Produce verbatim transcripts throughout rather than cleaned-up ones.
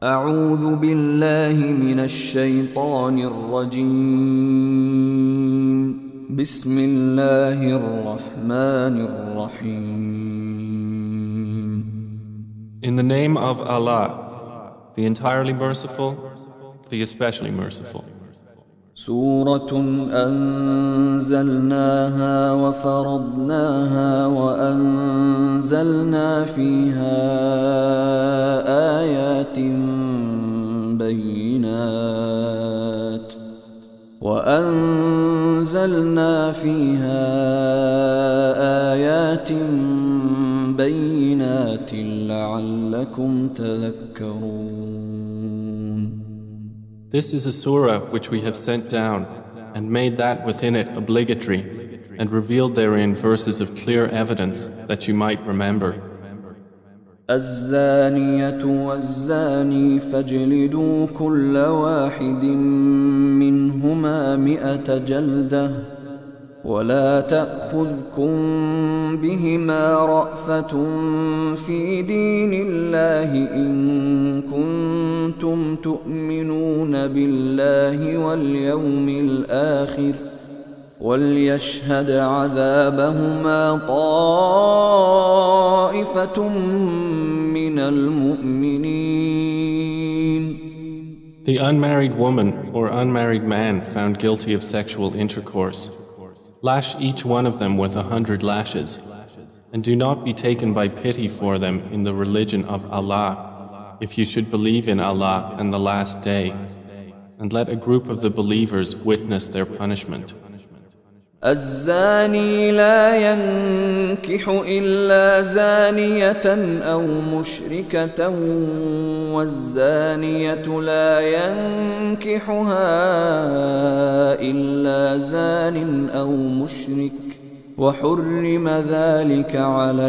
أعوذ بالله من الشيطان الرجيم. بسم الله الرحمن الرحيم. In the name of Allah, the entirely merciful, the especially merciful. سورة أنزلناها وفرضناها وأنزلنا فيها آيات بينات وأنزلنا فيها آيات بينات لعلكم تذكرون. This is a surah which we have sent down and made that within it obligatory and revealed therein verses of clear evidence that you might remember. الزانية والزاني فاجلدوا كل واحد منهما مئة جلدة ولا تأخذكم بهما رأفة في دين الله إن كنتم تؤمنون بالله واليوم الآخر وليشهد عذابهما طائفة من المؤمنين. The unmarried woman or unmarried man found guilty of sexual intercourse, lash each one of them with a hundred lashes, and do not be taken by pity for them in the religion of Allah, if you should believe in Allah and the last day, and let a group of the believers witness their punishment. الزاني لا ينكح إلا زانية أو مشركة والزانية لا ينكحها إلا زان أو مشرك وحرم ذلك على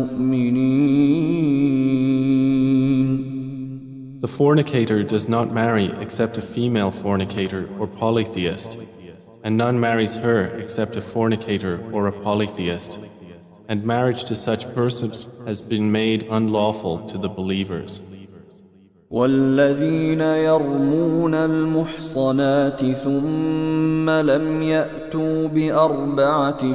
المؤمنين. The fornicator does not marry except a female fornicator or polytheist, and none marries her except a fornicator or a polytheist, and marriage to such persons has been made unlawful to the believers. والذين يرمون المحصنات ثم لم يأتوا بأربعة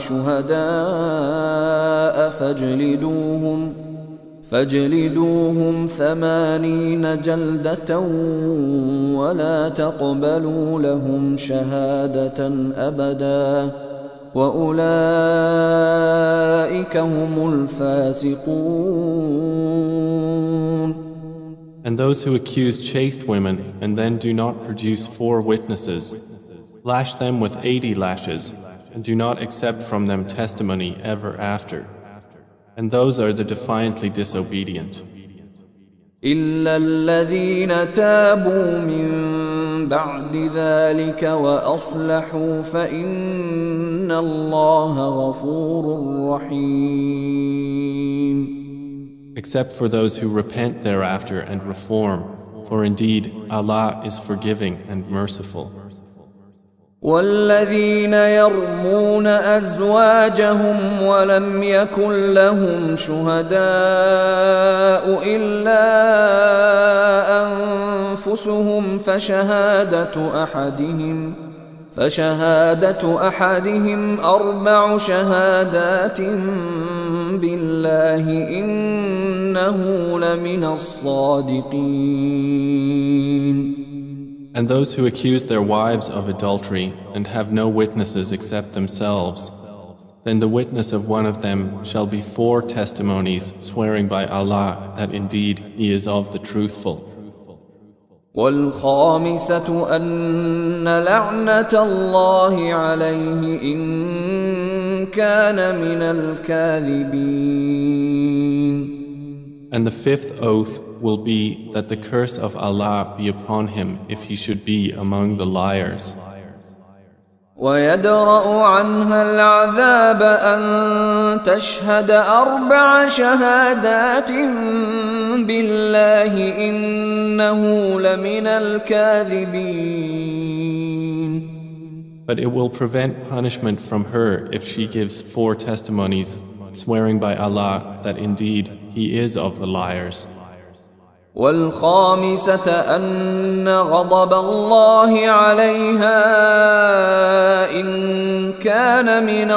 شهداء فاجلدوهم فاجلدوهم ثمانين جلدة ولا تقبلوا لهم شهادة أبدا وأولئك هم الفاسقون. And those who accuse chaste women and then do not produce four witnesses, lash them with eighty lashes and do not accept from them testimony ever after. And those are the defiantly disobedient. إلا الذين تابوا من بعد ذلك وأصلحوا فإن الله غفور رحيم. Except for those who repent thereafter and reform, for indeed Allah is forgiving and merciful. والذين يرمون أزواجهم ولم يكن لهم شهداء إلا أنفسهم فشهادة أحدهم فشهادة أحدهم أربع شهادات بالله إنه لمن الصادقين. And those who accuse their wives of adultery and have no witnesses except themselves, then the witness of one of them shall be four testimonies swearing by Allah that indeed he is of the truthful. والخامسة أن لعنة الله عليه إن كان من الكاذبين. And the fifth oath will be that the curse of Allah be upon him if he should be among the liars. ويدرأ عنها العذاب أن تشهد أربع شهادات بالله إنه لمن الكاذبين. But it will prevent punishment from her if she gives four testimonies, swearing by Allah that indeed he is of the liars. والخامسة أن غضب الله عليها إن كان من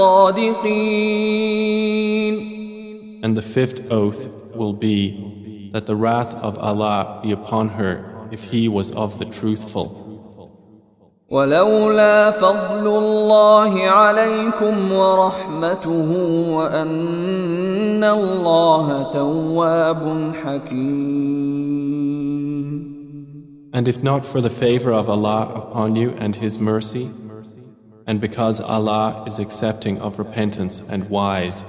الصادقين. And the fifth oath will be that the wrath of Allah be upon her if he was of the truthful. ولولا فضل الله عليكم ورحمته وأن الله تواب حكيم. And if not for the favor of Allah upon you and His mercy, and because Allah is accepting of repentance and wise,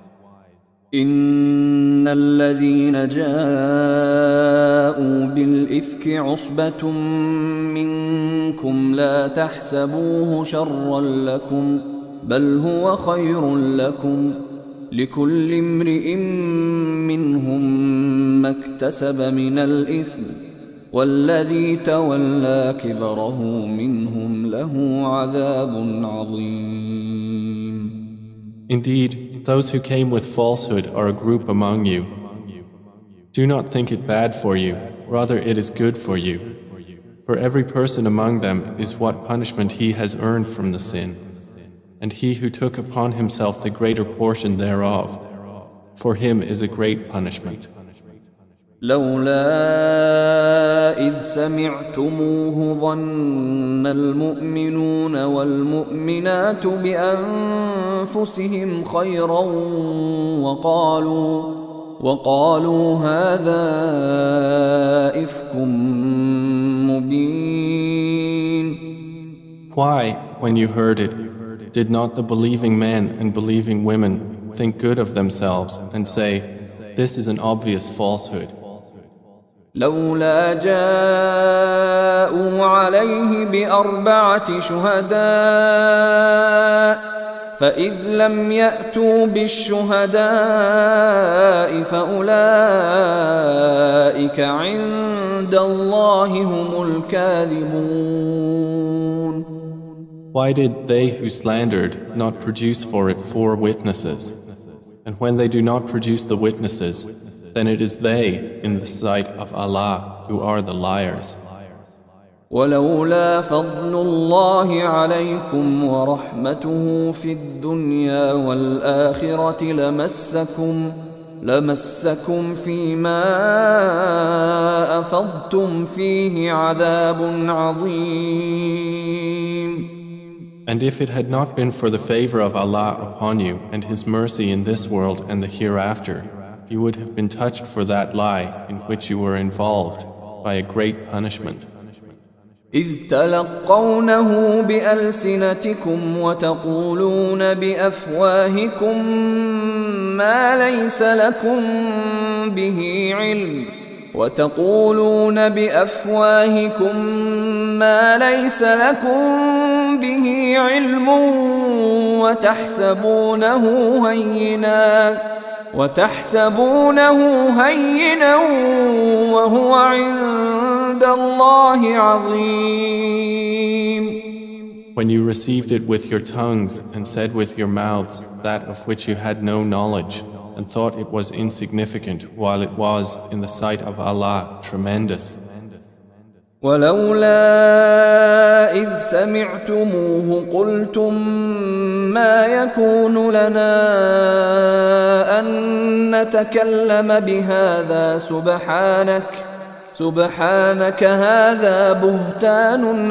إن الذين جاءوا بالإفك عصبة منكم لا تحسبوه شرا لكم بل هو خير لكم لكل امرئ منهم ما اكتسب من الإثم والذي تولى كبره منهم له عذاب عظيم. Indeed, those who came with falsehood are a group among you. Do not think it bad for you, rather it is good for you. For every person among them is what punishment he has earned from the sin, and he who took upon himself the greater portion thereof, for him is a great punishment. لولا إذ سمعتموه ظن المؤمنون والمؤمنات بأنفسهم خيرا وقالوا وقالوا هذا إفك مبين. Why, when you heard it, did not the believing men and believing women think good of themselves and say, this is an obvious falsehood? لولا جاءوا عليه بأربعة شهداء فإذ لم يأتوا بالشهداء فأولئك عند الله هم الكاذبون. Why did they who slandered not produce for it four witnesses? And when they do not produce the witnesses, then it is they in the sight of Allah who are the liars. ولولا فضل الله عليكم ورحمته في الدنيا والآخرة لمسكم لمسكم فيما أفضتم فيه عذاب عظيم. And if it had not been for the favor of Allah upon you and His mercy in this world and the hereafter, you would have been touched for that lie in which you were involved by a great punishment. إذ تلقونه بألسنتكم وتقولون بأفواهكم ما ليس لكم به علم وتقولون بأفواهكم ما ليس لكم به علم وتحسبونه هينا وتحسبونه هينا وهو عند الله عظيم. When you received it with your tongues and said with your mouths that of which you had no knowledge and thought it was insignificant while it was in the sight of Allah tremendous. ولولا إذ سمعتموه قلتم ما يكون لنا أن نتكلم بهذا سبحانك سبحانك هذا بهتان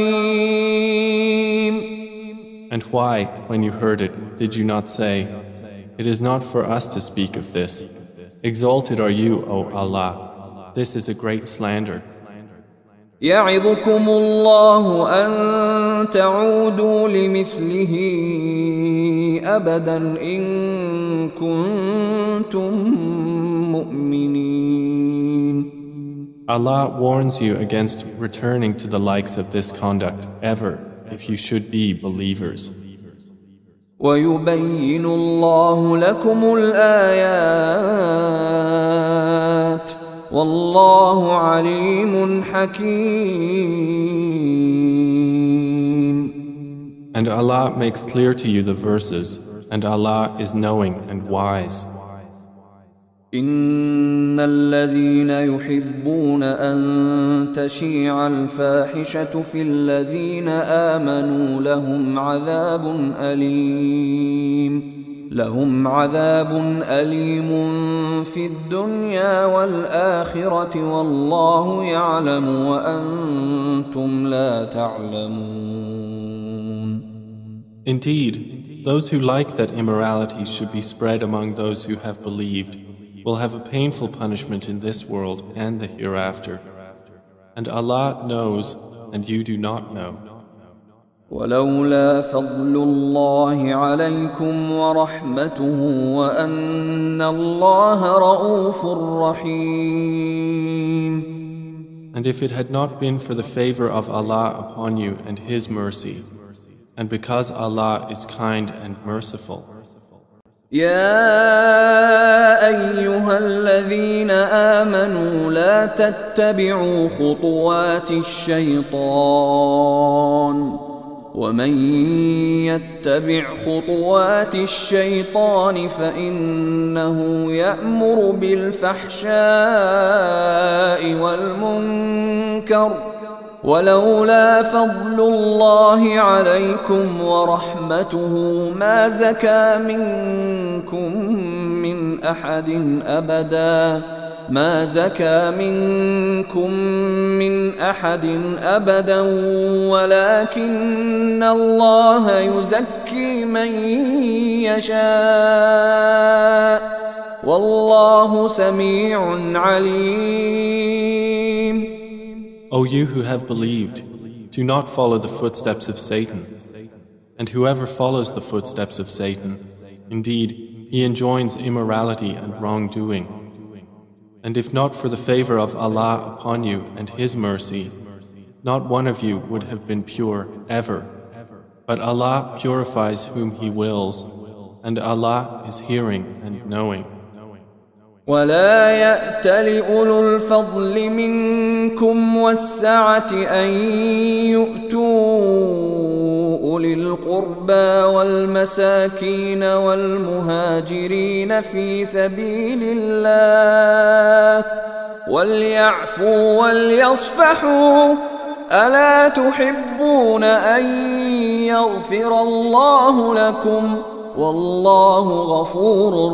عظيم. And why, when you heard it, did you not say, it is not for us to speak of this. Exalted are you, O Allah. This is a great slander. يعظكم الله أن تعودوا لمثله أبدا إن كنتم مؤمنين. Allah warns you against returning to the likes of this conduct ever if you should be believers. ويبين الله لكم الآيات والله عليم حكيم. And Allah makes clear to you the verses, and Allah is knowing and wise. إن الذين يحبون أن تشيع الفاحشة في الذين آمنوا لهم عذاب أليم لهم عذاب أليم في الدنيا والآخرة والله يعلم وأنتم لا تعلمون. Indeed, those who like that immorality should be spread among those who have believed will have a painful punishment in this world and the hereafter. And Allah knows, and you do not know. ولولا فضل الله عليكم ورحمته وأن الله رؤوف رحيم. And if it had not been for the favor of Allah upon you and His mercy, and because Allah is kind and merciful. يا أيها الذين آمنوا لا تتبعوا خطوات الشيطان ومن يتبع خطوات الشيطان فإنه يأمر بالفحشاء والمنكر ولولا فضل الله عليكم ورحمته ما زكى منكم من أحد أبدا ما زكى منكم من أحد أبدا ولكن الله يزكي من يشاء والله سميع عليم. O you who have believed, do not follow the footsteps of Satan. And whoever follows the footsteps of Satan, indeed, he enjoins immorality and wrongdoing. And if not for the favor of Allah upon you and His mercy, not one of you would have been pure ever. But Allah purifies whom He wills, and Allah is hearing and knowing. ولا يأت لأولو الفضل منكم والسعة أن يؤتوا أولي القربى والمساكين والمهاجرين في سبيل الله وليعفوا وليصفحوا ألا تحبون أن يغفر الله لكم والله غفور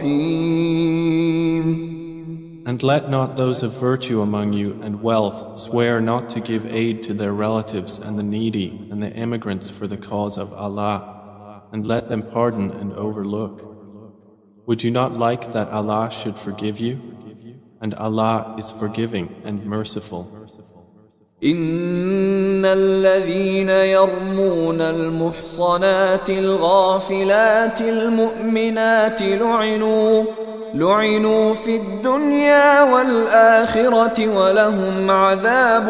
رحيم. And let not those of virtue among you and wealth swear not to give aid to their relatives and the needy and the immigrants for the cause of Allah, and let them pardon and overlook. Would you not like that Allah should forgive you? And Allah is forgiving and merciful. إن الذين يرمون المحصنات الغافلات المؤمنات لعنوا لعنوا في الدنيا والآخرة ولهم عذاب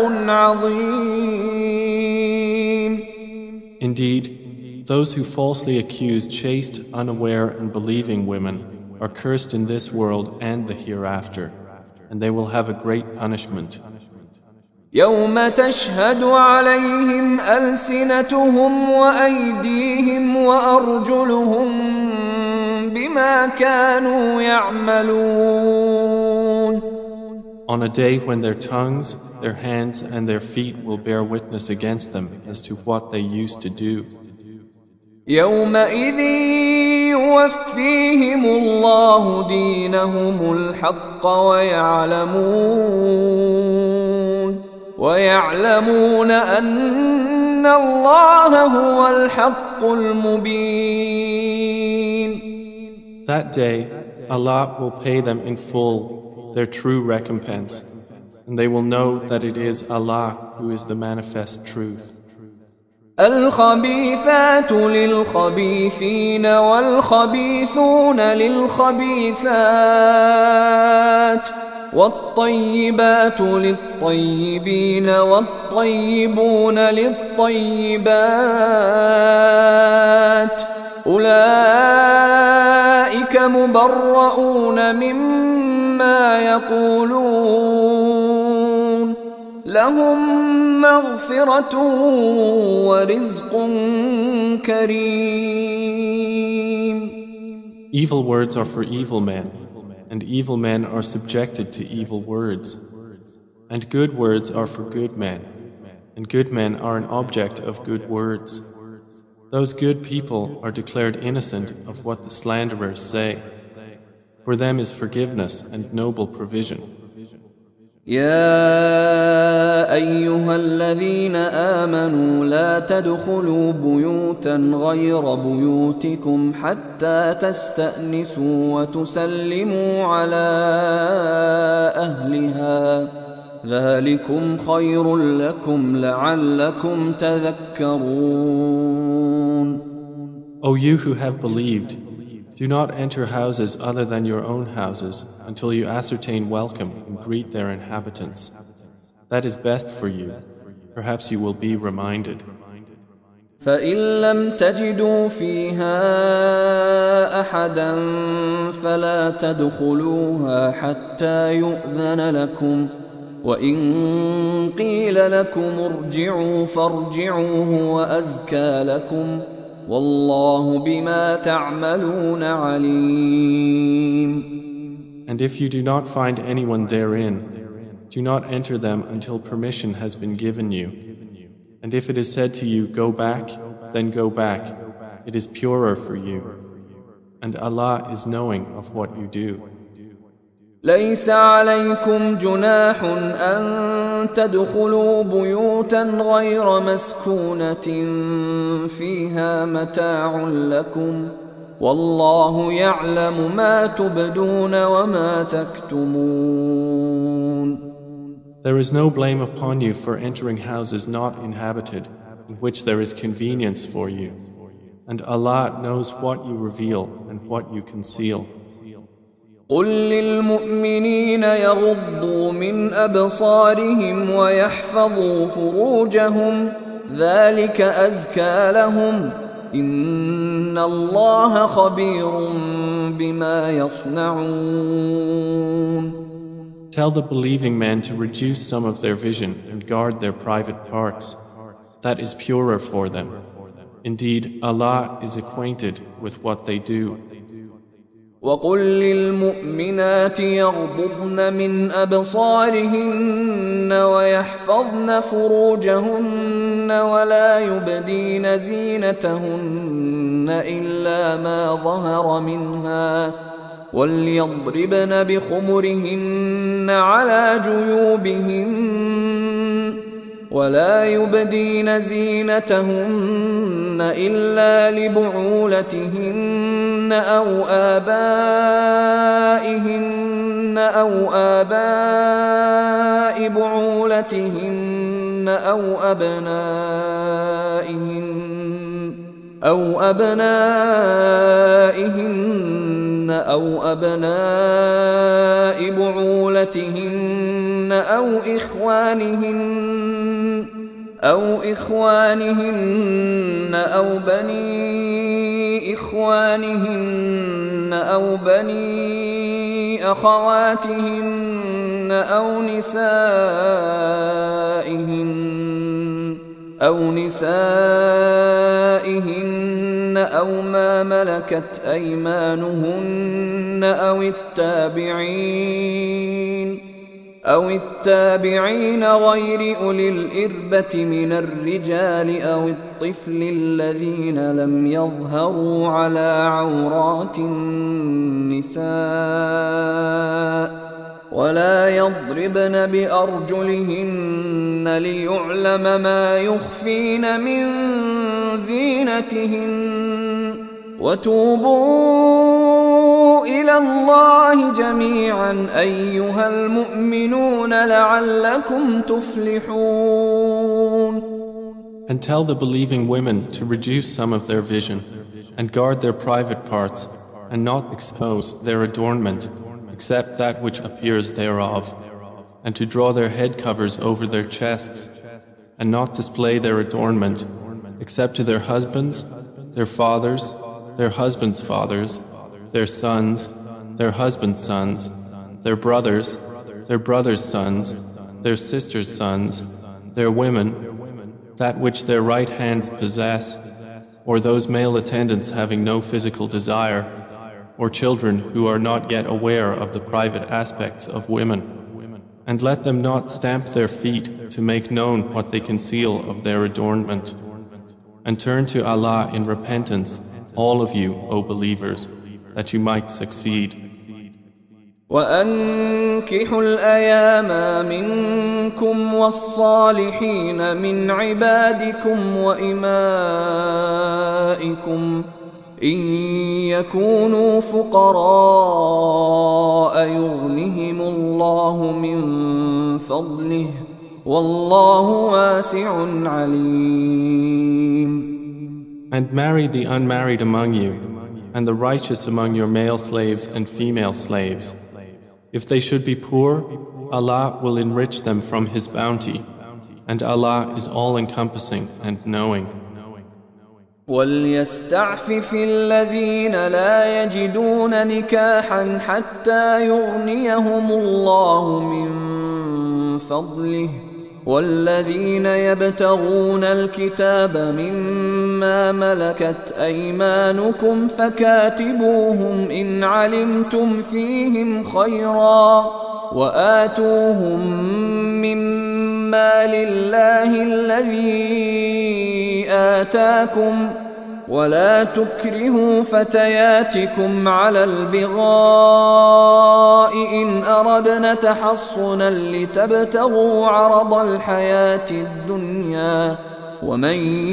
عظيم. Indeed, those who falsely accuse chaste, unaware and believing women are cursed in this world and the hereafter, and they will have a great punishment. يوم تشهد عليهم ألسنتهم وأيديهم وأرجلهم بما كانوا يعملون. On a day when their tongues, their hands and their feet will bear witness against them as to what they used to do. يومئذ يوفيهم الله دينهم الحق ويعلمون ويعلمون أن الله هو الحق المبين. That day, Allah will pay them in full their true recompense, and they will know that it is Allah who is the manifest truth. الخبيثات للخبيثين والخبيثون للخبيثات والطيبات للطيبين والطيبون للطيبات أولئك مبرؤون مما يقولون لهم مغفرة ورزق كريم. Evil words are for evil men, and evil men are subjected to evil words. And good words are for good men, and good men are an object of good words. Those good people are declared innocent of what the slanderers say. For them is forgiveness and noble provision. يا أيها الذين آمنوا لا تدخلوا بيوتا غير بيوتكم حتى تستأنسوا وتسلموا على أهلها ذلكم خير لكم لعلكم تذكرون. O you who have believed, do not enter houses other than your own houses until you ascertain welcome and greet their inhabitants. That is best for you. Perhaps you will be reminded. فإن لم تجدوا فيها أحدا فلا تدخلوها حتى يؤذن لكم وإن قيل لكم ارجعوا فارجعوا هو أزكى لكم والله بما تعملون عليم. And if you do not find anyone therein, do not enter them until permission has been given you. And if it is said to you, go back, then go back. It is purer for you. And Allah is knowing of what you do. ليس عليكم جناح أن تدخلوا بيوتا غير مسكونة فيها متاع لكم والله يعلم ما تبدون وما تكتمون. There is no blame upon you for entering houses not inhabited, in which there is convenience for you. And Allah knows what you reveal and what you conceal. قل للمؤمنين يغضوا من أبصارهم ويحفظوا فروجهم ذلك أزكى لهم إن الله خبير بما يصنعون. Tell the believing men to reduce some of their vision and guard their private parts. That is purer for them. Indeed, Allah is acquainted with what they do. وقل للمؤمنات يغضضن من أبصارهن ويحفظن فروجهن ولا يبدين زينتهن إلا ما ظهر منها وليضربن بخمرهن على جيوبهن ولا يبدين زينتهن إلا لبعولتهن أو آبائهن أو آباء بعولتهن أو أبنائهن أو أبنائهن أو أبناء بعولتهن أو إخوانهن أو إخوانهن أو بني إخوانهن أو بني أخواتهن أو نسائهن أو نسائهن أو ما ملكت أيمانهن أو التابعين أو التابعين غير أولي الإربة من الرجال أو الطفل الذين لم يظهروا على عورات النساء ولا يضربن بأرجلهن ليعلم ما يخفين من زينتهن وتوبوا إلى الله جميعا أيها المؤمنون لعلكم تفلحون. And tell the believing women to reduce some of their vision and guard their private parts and not expose their adornment except that which appears thereof, and to draw their head covers over their chests and not display their adornment except to their husbands, their fathers, their husbands' fathers, their sons, their husbands' sons, their brothers, their brothers' sons, their sisters' sons, their women, that which their right hands possess, or those male attendants having no physical desire, or children who are not yet aware of the private aspects of women. And let them not stamp their feet to make known what they conceal of their adornment. And turn to Allah in repentance, all of you, O believers, that you might succeed. وأنكحوا الأيام منكم والصالحين من عبادكم وإمائكم إن يكونوا فقراء يغنهم الله من فضله والله واسع عليم. And marry the unmarried among you, and the righteous among your male slaves and female slaves. If they should be poor, Allah will enrich them from His bounty, and Allah is all-encompassing and knowing. وَلْيَسْتَعْفِفِ الَّذِينَ لَا يَجِدُونَ نِكَاحًا حَتَّى يُغْنِيَهُمُ اللَّهُ مِنْ فَضْلِهِ والذين يبتغون الكتاب مما ملكت أيمانكم فكاتبوهم إن علمتم فيهم خيرا وآتوهم مما لله الذي آتاكم ولا تكرهوا فتياتكم على البغاء إن أردنا تحصنا لتبتغوا عرض الحياة الدنيا ومن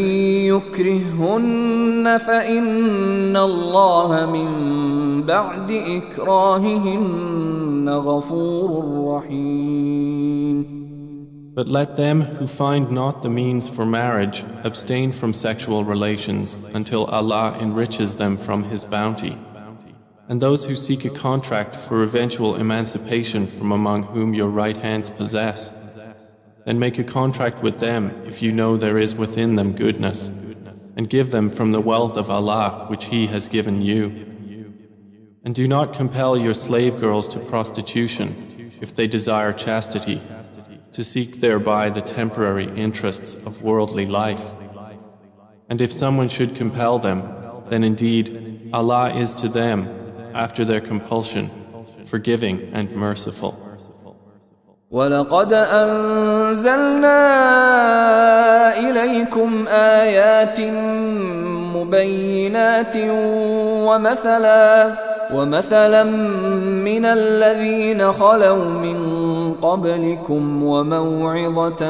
يكرههن فإن الله من بعد إكراههن غفور رحيم. But let them who find not the means for marriage abstain from sexual relations until Allah enriches them from His bounty. And those who seek a contract for eventual emancipation from among whom your right hands possess, then make a contract with them if you know there is within them goodness, and give them from the wealth of Allah which He has given you. And do not compel your slave girls to prostitution if they desire chastity, to seek thereby the temporary interests of worldly life. And if someone should compel them, then indeed Allah is to them, after their compulsion, forgiving and merciful. وَلَقَدْ أَنزَلْنَا إِلَيْكُمْ آيَاتٍ مُبَيِّنَاتٍ وَمَثَلًا وَمَثَلًا مِنَ الَّذِينَ خَلَوْا مِنْ قَبْلِكُمْ وَمَوْعِظَةً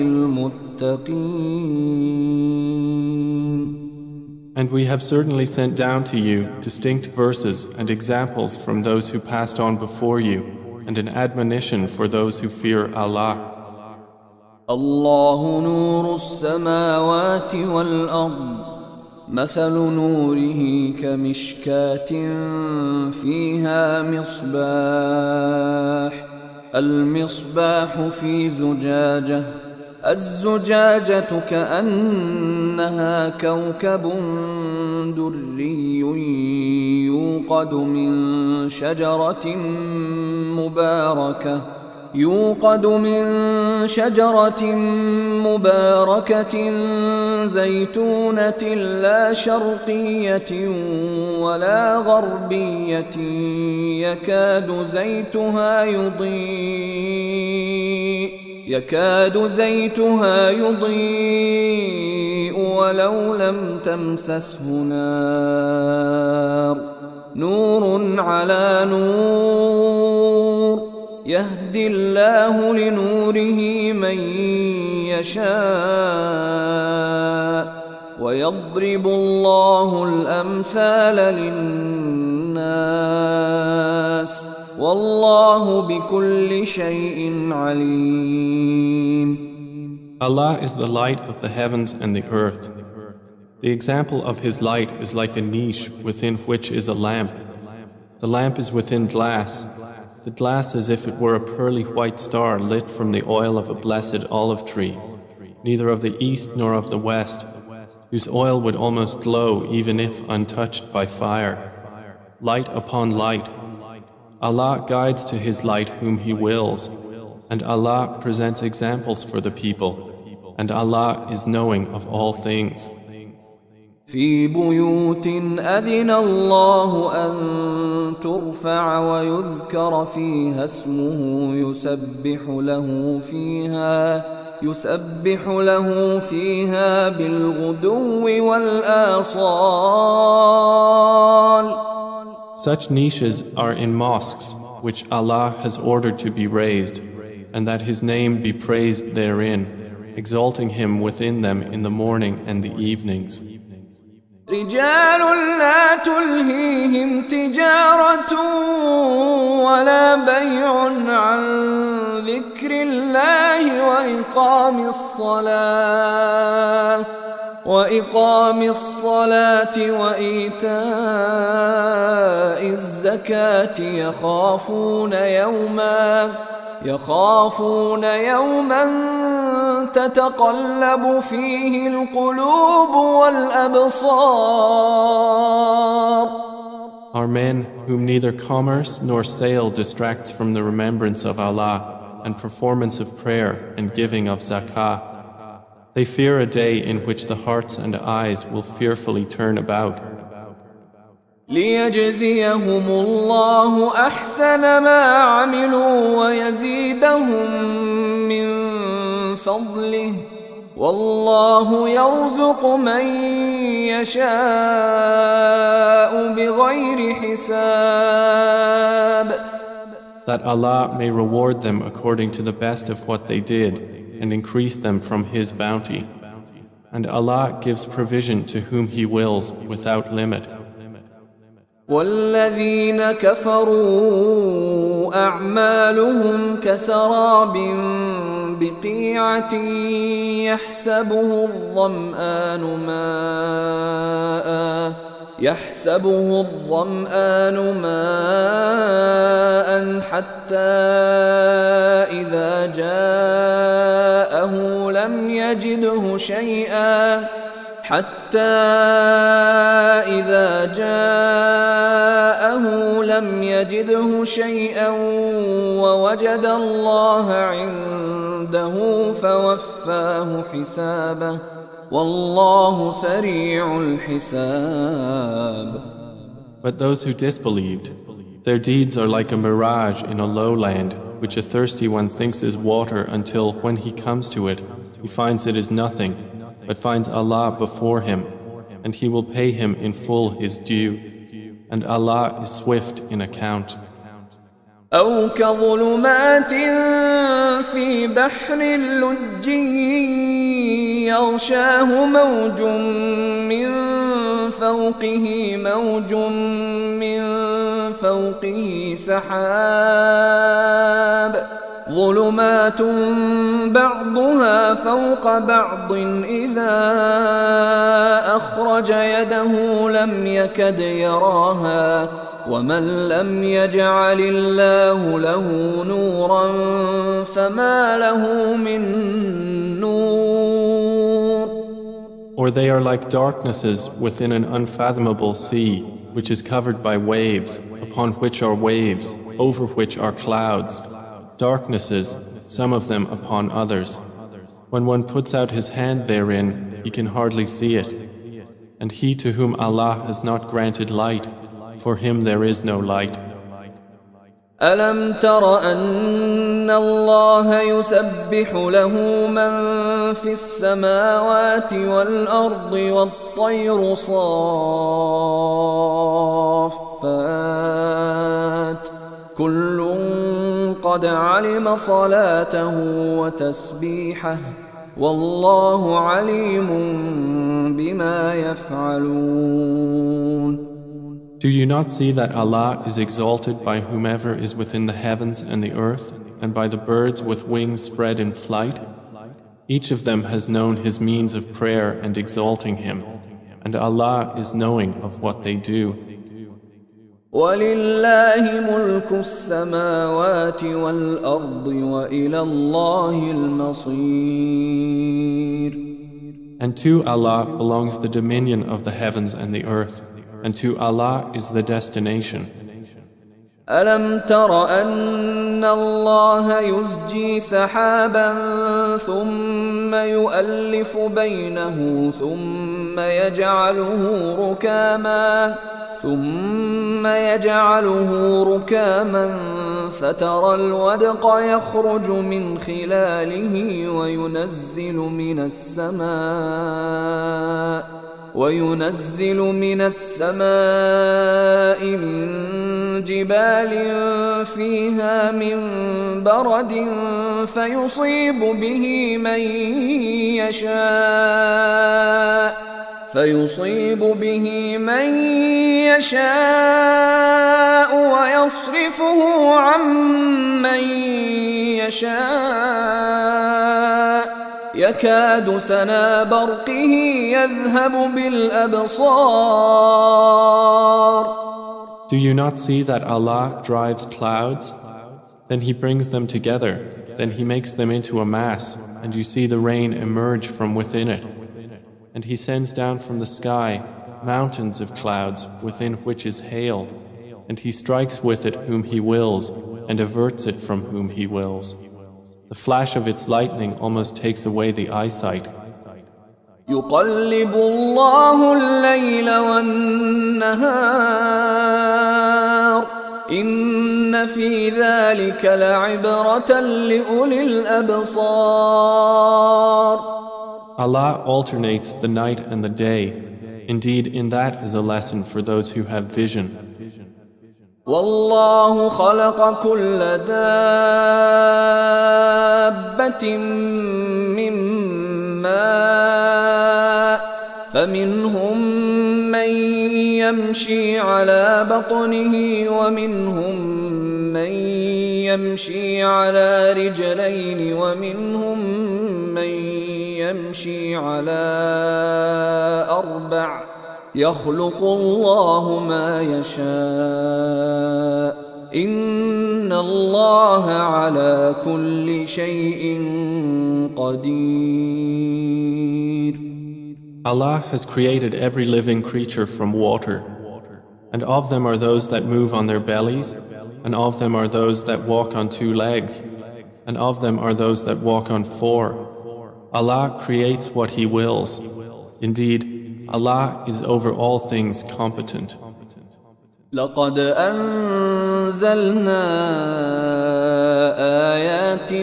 لِلْمُتَّقِينَ. And we have certainly sent down to you distinct verses and examples from those who passed on before you, and an admonition for those who fear Allah. الله نور السماوات والأرض مثل نوره كمشكاة فيها مصباح المصباح في زجاجة الزجاجة كأنها كوكب دري يوقد من شجرة مباركة يوقد من شجرة مباركة زيتونة لا شرقية ولا غربية يكاد زيتها يضيء يكاد زيتها يضيء ولو لم تمسسه نار نور على نور يهدي الله لنوره من يشاء ويضرب الله الأمثال للناس والله بكل شيء عليم. Allah is the light of the heavens and the earth. The example of His light is like a niche within which is a lamp. The lamp is within glass. The glass as if it were a pearly white star lit from the oil of a blessed olive tree, neither of the east nor of the west, whose oil would almost glow even if untouched by fire. Light upon light. Allah guides to His light whom He wills, and Allah presents examples for the people, and Allah is knowing of all things. في بيوت أذن الله أن ترفع ويذكر فيها اسمه يسبح له فيها يسبح له فيها بالغدو والآصال. Such niches are in mosques which Allah has ordered to be raised, and that His name be praised therein, exalting Him within them in the morning and the evenings. رجال لا تلهيهم تجارة ولا بيع عن ذكر الله وإقام الصلاة وإقام الصلاة وإيتاء الزكاة يخافون يوما يخافون يوما تتقلب فيه القلوب والأبصار. Are men whom neither commerce nor sale distracts from the remembrance of Allah and performance of prayer and giving of zakah. They fear a day in which the hearts and eyes will fearfully turn about. ليجزيهم الله أحسن ما عملوا ويزيدهم من فضله والله يرزق من يشاء بغير حساب. That Allah may reward them according to the best of what they did and increase them from His bounty. And Allah gives provision to whom He wills without limit. والذين كفروا أعمالهم كسراب بقيعة يحسبه الظمآن ماء يحسبه الظمآن ماء حتى إذا جاءه لم يجده شيئا حتى إذا جاءه لم يجده شيئا ووجد الله عنده فوفاه حسابه والله سريع الحساب. But those who disbelieved, their deeds are like a mirage in a lowland, which a thirsty one thinks is water until, when he comes to it, he finds it is nothing, but finds Allah before him, and He will pay him in full his due, and Allah is swift in account. أو كظلمات في بحر اللج يغشاه موج من فوقه موج من فوقه سحاب ظلمات بعضها فوق بعض إذا أخرج يده لم يكد يراها ومن لم يجعل الله له نورا فما له من نور. Or they are like darknesses within an unfathomable sea, which is covered by waves, upon which are waves, over which are clouds. Darknesses, some of them upon others. When one puts out his hand therein, he can hardly see it. And he to whom Allah has not granted light, for him there is no light. ألم تر أن الله يسبح له من في السماوات والأرض والطير صافات كل قد علم صلاته وتسبيحه والله عليم بما يفعلون. Do you not see that Allah is exalted by whomever is within the heavens and the earth, and by the birds with wings spread in flight? Each of them has known his means of prayer and exalting him, and Allah is knowing of what they do. وَلِلَّهِ مُلْكُ السَّمَاوَاتِ وَالْأَرْضِ وَإِلَى اللَّهِ الْمَصِيرُ. And to Allah belongs the dominion of the heavens and the earth, and to Allah is the destination. ألم تر أن الله يزجي سحابا ثم يؤلف بينه ثم ثم يجعله ركاما ثم يجعله ركاما فترى الودق يخرج من خلاله وينزل من السماء وينزل من السماء من جبال فيها من برد فيصيب به من يشاء فيصيب به من يشاء ويصرفه عن من يشاء يكاد سنا برقه يذهب بالأبصار. Do you not see that Allah drives clouds? Then He brings them together, then He makes them into a mass, and you see the rain emerge from within it. And He sends down from the sky mountains of clouds within which is hail, and He strikes with it whom He wills and averts it from whom He wills. The flash of its lightning almost takes away the eyesight. يقلب الله الليل والنهار إن في ذلك لعبرة لأولي الأبصار. Allah alternates the night and the day. Indeed, in that is a lesson for those who have vision. والله خلق كل دابة من ماء فمنهم من يمشي على بطنه ومنهم من يمشي على رجلين ومنهم من يمشي على أربع يخلق الله ما يشاء إن الله على كل شيء قدير. Allah has created every living creature from water, and of them are those that move on their bellies, and of them are those that walk on two legs, and of them are those that walk on four. Allah creates what He wills. Indeed, Allah is over all things competent. لقد أنزلنا آيات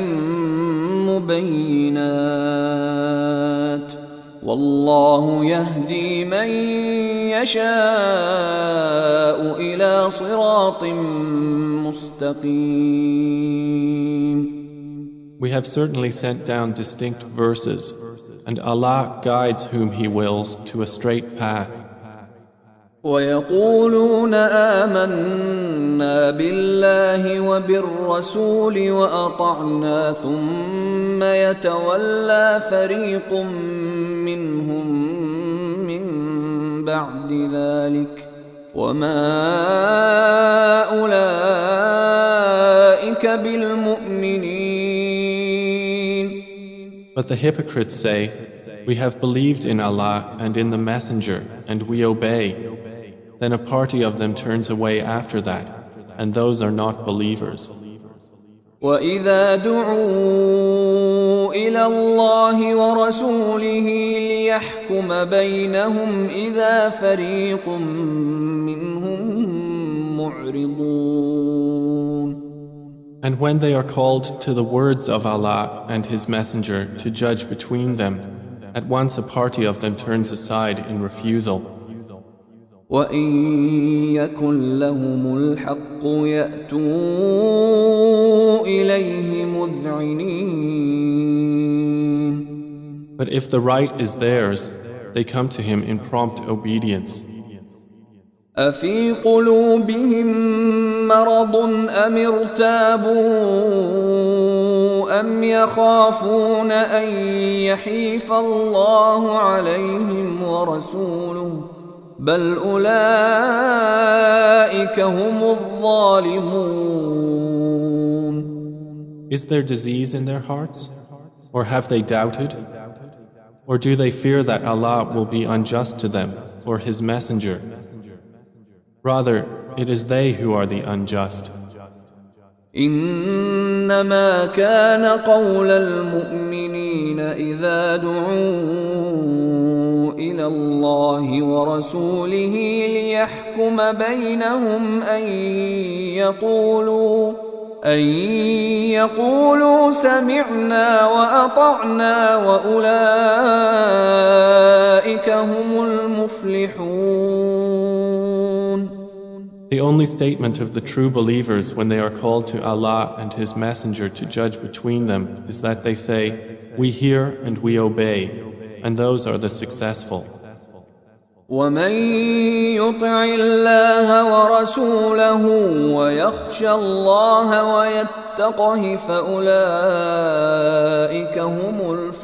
مبينات والله يهدي من يشاء إلى صراط مستقيم. We have certainly sent down distinct verses, and Allah guides whom He wills to a straight path. ويقولون آمنا بالله وبالرسول وأطعنا ثم يتولى فريق منهم من بعد ذلك وما أولئك بالمؤمنين. But the hypocrites say, we have believed in Allah and in the Messenger, and we obey. Then a party of them turns away after that, and those are not believers. وَإِذَا دُعُوا إِلَى اللَّهِ وَرَسُولِهِ لِيَحْكُمَ بَيْنَهُمْ إِذَا فَرِيقٌ مِّنْهُمْ مُعْرِضُونَ. And when they are called to the words of Allah and His Messenger to judge between them, at once a party of them turns aside in refusal. وَإِن يَكُن لَّهُمُ الْحَقُّ يَأْتُوا إِلَيْهِ مُذْعِنِينَ. But if the right is theirs, they come to Him in prompt obedience. أَفِي قُلُوبِهِم مَّرَضٌ أَمِ ارْتَابُوا أَمْ يَخَافُونَ أَن يَحِيفَ اللَّهُ عَلَيْهِمْ وَرَسُولُهُ بَلْ أُولَئِكَ هُمُ الظَّالِمُونَ. Is there disease in their hearts? Or have they doubted? Or do they fear that Allah will be unjust to them or His Messenger? Rather, it is they who are the unjust. إنما كان قول المؤمنين إذا دعوا إلى الله ورسوله ليحكم بينهم أن يقولوا أن يقولوا سمعنا وأطعنا وأولئك هم المفلحون. The only statement of the true believers when they are called to Allah and His Messenger to judge between them is that they say, "We hear and we obey," and those are the successful. ومن يطع الله ورسوله ويخشى الله ويتقه فأولئك هم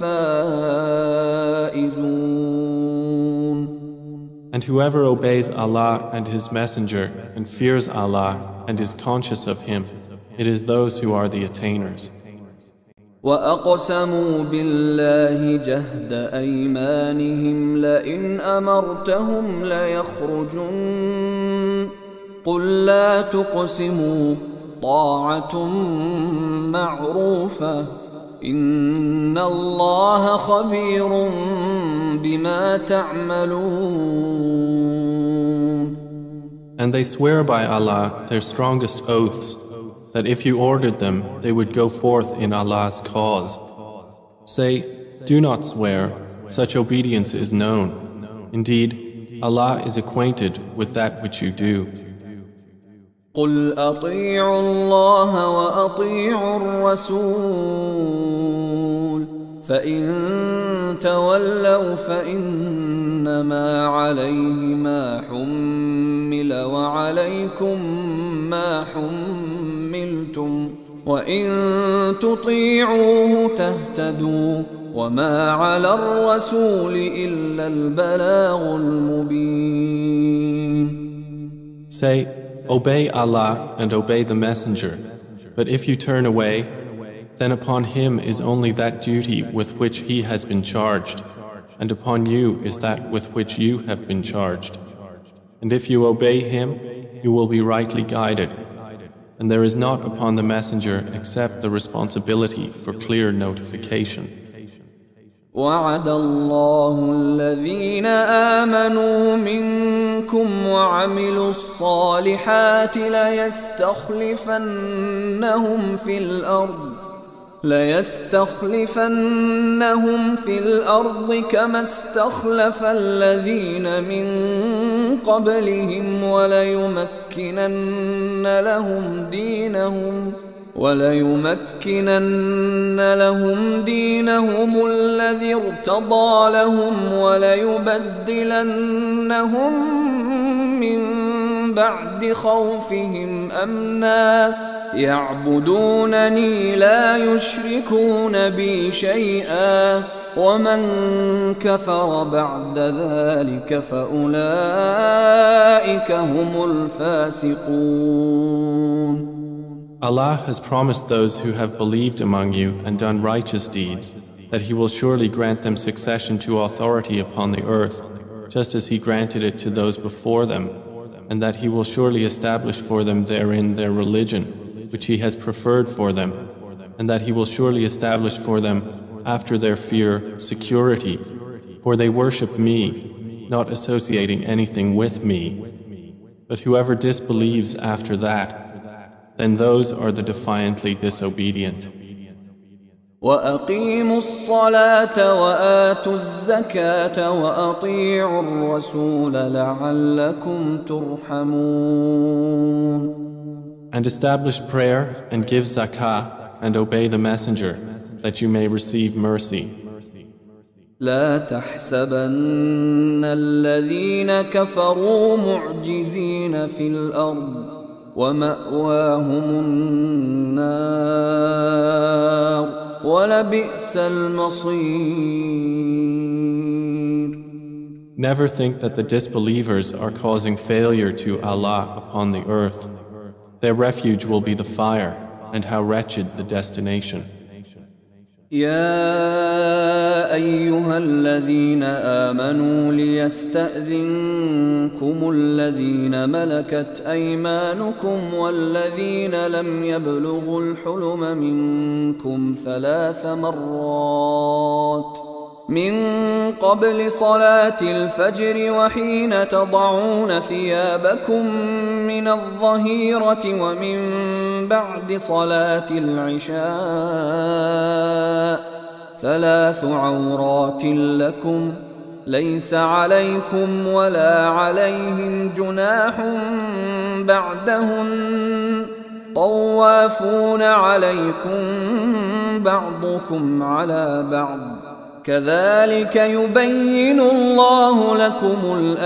الفائزون. And whoever obeys Allah and His Messenger and fears Allah and is conscious of Him, it is those who are the attainers. وأقسموا بالله جهد أيمانهم لئن أمرتهم ليخرجن قل لا تقسموا طاعة معروفة إن الله خبير بما تعملون. And they swear by Allah their strongest oaths that if you ordered them, they would go forth in Allah's cause. Say, do not swear, such obedience is known. Indeed, Allah is acquainted with that which you do. قل أطيعوا الله وأطيعوا الرسول فإن تولوا فإنما عليه ما حمل وعليكم ما حملتم وإن تطيعوه تهتدوا وما على الرسول إلا البلاغ المبين. Say, obey Allah and obey the Messenger, but if you turn away, then upon him is only that duty with which he has been charged, and upon you is that with which you have been charged. And if you obey him, you will be rightly guided, and there is not upon the Messenger except the responsibility for clear notification. وعد الله الذين آمنوا منكم وعملوا الصالحات ليستخلفنهم في الأرض ليستخلفنهم في الأرض كما استخلف الذين من قبلهم وليمكنن لهم دينهم وليمكنن لهم دينهم الذي ارتضى لهم وليبدلنهم من بعد خوفهم أمنا يعبدونني لا يشركون بي شيئا ومن كفر بعد ذلك فأولئك هم الفاسقون. Allah has promised those who have believed among you and done righteous deeds that He will surely grant them succession to authority upon the earth, just as He granted it to those before them, and that He will surely establish for them therein their religion, which He has preferred for them, and that He will surely establish for them after their fear security, for they worship Me, not associating anything with Me. But whoever disbelieves after that, then those are the defiantly disobedient. وأقيموا الصلاة وآتوا الزكاة وأطيعوا الرسول لعلكم ترحمون. And establish prayer and give zakah and obey the Messenger that you may receive mercy. لا تحسبن الذين كفروا معجزين في الأرض ومأواهم النار ولبئس المصير. Never think that the disbelievers are causing failure to Allah upon the earth. Their refuge will be the fire, and how wretched the destination. يا أيها الذين آمنوا ليستأذنكم الذين ملكت أيمانكم والذين لم يبلغوا الحلم منكم ثلاث مرات من قبل صلاة الفجر وحين تضعون ثيابكم من الظهيرة ومن بعد صلاة العشاء ثلاث عورات لكم ليس عليكم ولا عليهم جناح بعدهن طوافون عليكم بعضكم على بعض كذلك يبين الله لكم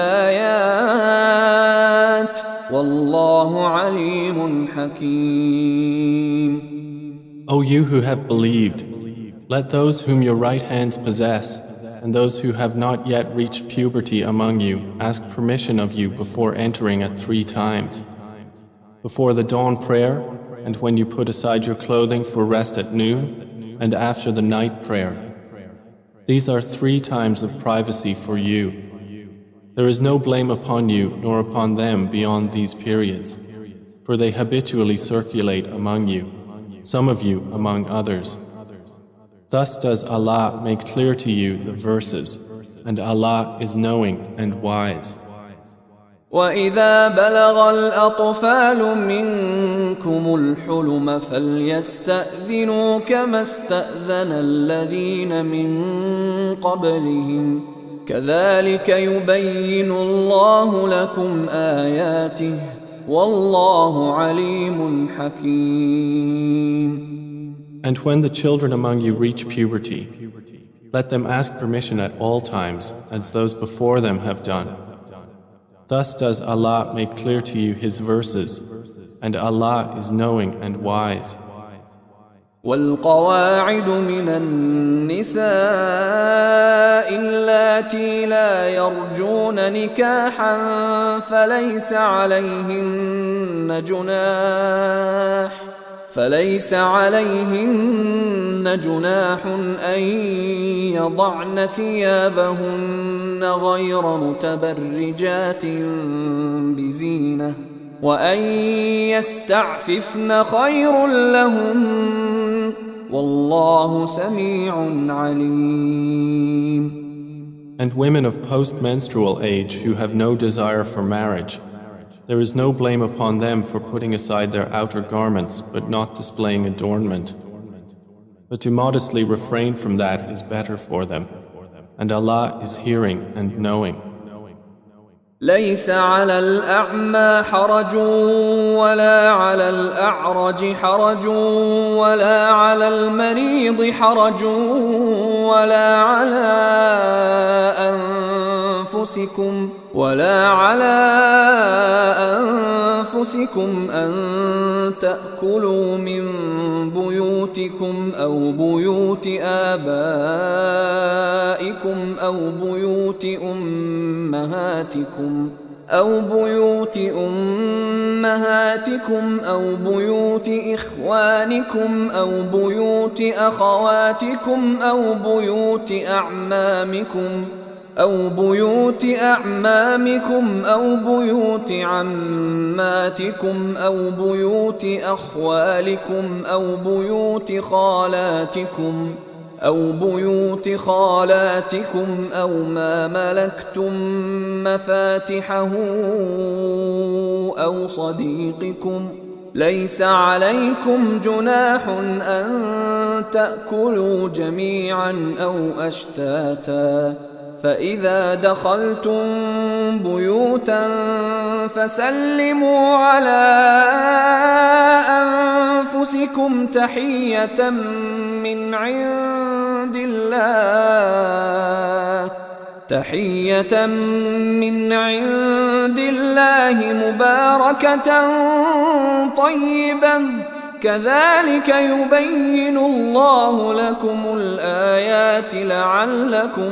الآيات والله عليم حكيم. O you who have believed, let those whom your right hands possess and those who have not yet reached puberty among you ask permission of you before entering at three times. Before the dawn prayer, and when you put aside your clothing for rest at noon, and after the night prayer. These are three times of privacy for you. There is no blame upon you nor upon them beyond these periods, for they habitually circulate among you, some of you among others. Thus does Allah make clear to you the verses, and Allah is knowing and wise. وَإِذَا بَلَغَ الْأَطْفَالُ مِنْكُمُ الْحُلُمَ فَلْيَسْتَأْذِنُوا كَمَا اسْتَأْذَنَ الَّذِينَ مِنْ قَبْلِهِمْ كَذَلِكَ يُبَيِّنُ اللَّهُ لَكُمْ آيَاتِهِ وَاللَّهُ عَلِيمٌ حَكِيمٌ. And when the children among you reach puberty, let them ask permission at all times, as those before them have done. Thus does Allah make clear to you His verses, and Allah is knowing and wise. والقواعد من النساء اللاتي لا يرجون نكاحا فليس عليهن جناح فليس عليهن جناح أن يضعن ثيابهن غير متبرجات بزينة وأن يستعففن خير لهن والله سميع عليم. And women of post-menstrual age who have no desire for marriage, there is no blame upon them for putting aside their outer garments but not displaying adornment. But to modestly refrain from that is better for them, and Allah is hearing and knowing. ليس على الأعمى حرج ولا على الأعرج حرج ولا على المريض حرج ولا على أنفسكم ولا على أنفسكم أن تأكلوا من بيوتكم أو بيوت آبائكم أو بيوت أمهاتكم أو بيوت أمهاتكم أو بيوت إخوانكم أو بيوت أخواتكم أو بيوت أعمامكم أو بيوت أعمامكم أو بيوت عماتكم أو بيوت أخوالكم أو بيوت خالاتكم أو بيوت خالاتكم أو ما ملكتم مفاتحه أو صديقكم ليس عليكم جناح أن تأكلوا جميعا أو أشتاتا فإذا دخلتم بيوتا فسلموا على أنفسكم تحية من عند الله تحية من عند الله مباركة طيبة كذلك يبين الله لكم الآيات لعلكم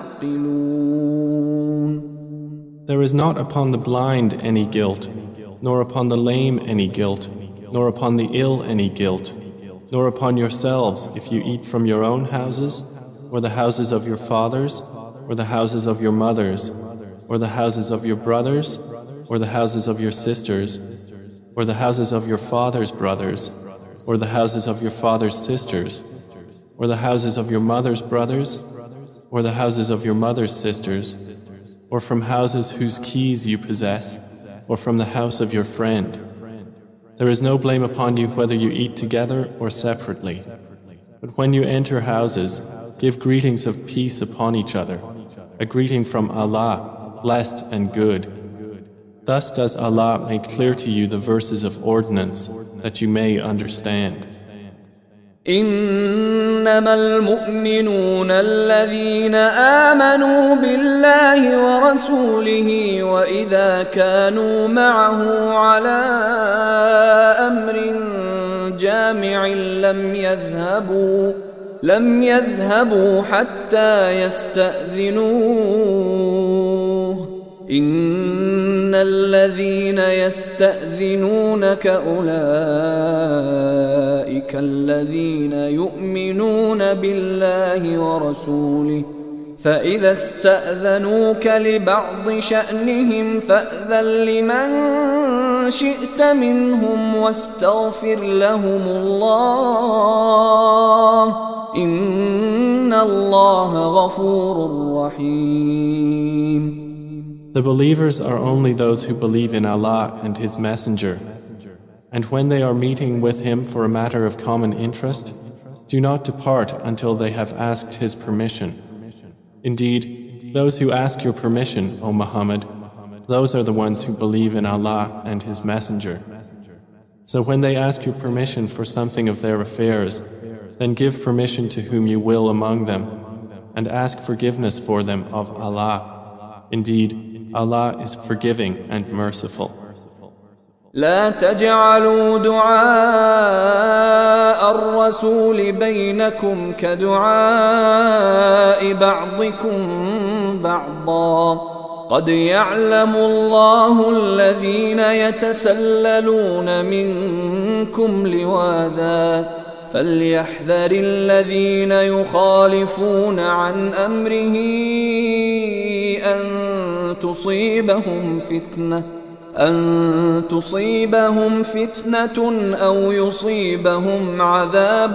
تعقلون. There is not upon the blind any guilt, nor upon the lame any guilt, nor upon the ill any guilt, nor upon yourselves if you eat from your own houses, or the houses of your fathers, or the houses of your mothers, or the houses of your brothers, or the houses of your sisters, or the houses of your father's brothers, or the houses of your father's sisters, or the houses of your mother's brothers, or the houses of your mother's sisters, or from houses whose keys you possess, or from the house of your friend. There is no blame upon you whether you eat together or separately. But when you enter houses, give greetings of peace upon each other, a greeting from Allah, blessed and good. Thus does Allah make clear to you the verses of ordinance, that you may understand. إنما المؤمنون الذين آمنوا بالله ورسوله وإذا كانوا معه على أمر جامع لم يذهبوا لم يذهبوا حتى يستأذنوه إن الذين يستأذنونك أولئك الذين يؤمنون بالله ورسوله فإذا استأذنوك لبعض شأنهم فأذن لمن شئت منهم واستغفر لهم الله إن الله غفور رحيم. The believers are only those who believe in Allah and His Messenger. And when they are meeting with Him for a matter of common interest, do not depart until they have asked His permission. Indeed, those who ask your permission, O Muhammad, those are the ones who believe in Allah and His Messenger. So when they ask your permission for something of their affairs, then give permission to whom you will among them, and ask forgiveness for them of Allah. Indeed, Allah is forgiving and merciful. لا تجعلوا دعاء الرسول بينكم كدعاء بعضكم بعضا قد يعلم الله الذين يتسللون منكم لواذا فليحذر الذين يخالفون عن أمره أن تصيبهم فتنة أن تصيبهم فتنة أو يصيبهم عذاب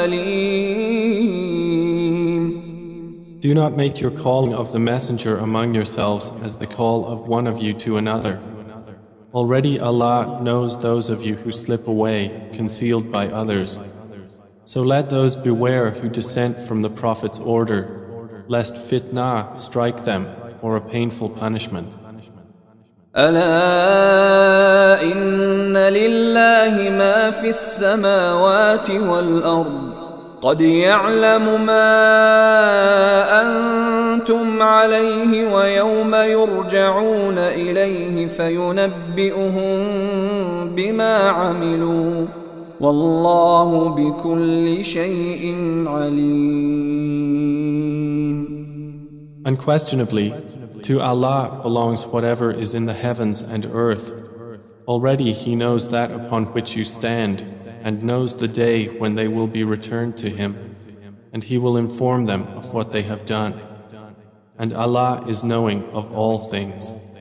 أليم. Do not make your calling of the messenger among yourselves as the call of one of you to another. Already Allah knows those of you who slip away, concealed by others. So let those beware who dissent from the Prophet's order, lest fitna strike them or a painful punishment. ألا إن لله ما في السماوات والأرض قد يعلم ما أنتم عليه ويوم يرجعون إليه فينبئهم بما عملوا والله بكل شيء عليم. Unquestionably, to Allah belongs whatever is in the heavens and earth. Already He knows that upon which you stand, and knows the day when they will be returned to Him, and He will inform them of what they have done. And Allah is knowing of all things.